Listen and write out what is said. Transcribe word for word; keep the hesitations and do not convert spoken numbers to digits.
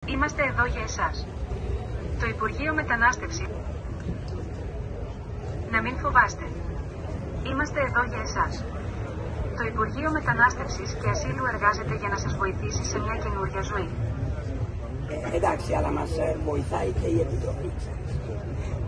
Είμαστε εδώ για εσάς. Το Υπουργείο Μετανάστευση. Να μην φοβάστε. Είμαστε εδώ για εσάς. Το Υπουργείο Μετανάστευσης και Ασύλου εργάζεται για να σας βοηθήσει σε μια καινούρια ζωή. Ε, εντάξει, αλλά μας βοηθάει και η Επιτροπή.